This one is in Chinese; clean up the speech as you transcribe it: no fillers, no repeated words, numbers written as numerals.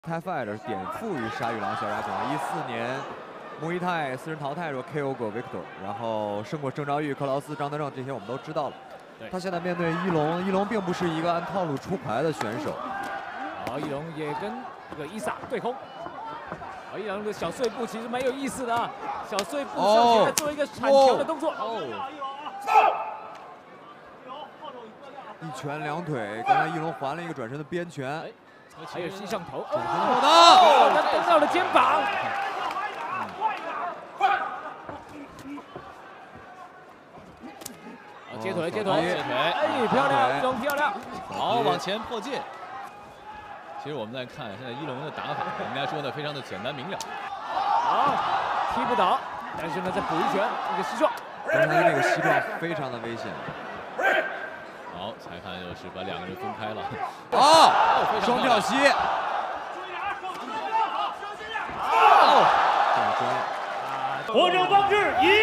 Thai Fighter 点覆于沙玉郎小冉总，14年木伊泰私人淘汰时 KO 过 Victor， 然后胜过郑昭玉、克劳斯、张德正，这些我们都知道了。他现在面对一龙，一龙并不是一个按套路出牌的选手。 好，一龙也跟这个伊萨对轰。好，一龙的小碎步其实蛮有意思的啊，小碎步上去来做一个铲球的动作。 一拳两腿，刚才一龙还了一个转身的边拳。 还有膝上头， 后他蹬到了肩膀。接腿，接腿，哎，漂亮，一龙漂亮。 好，往前破界。其实我们在看现在一龙的打法，应该说呢非常的简单明了。 好，踢不倒，但是呢再补一拳，一个膝撞。 刚才那个膝撞非常的危险。 好，裁判又是把两个人分开了。 双跳膝。 获胜方式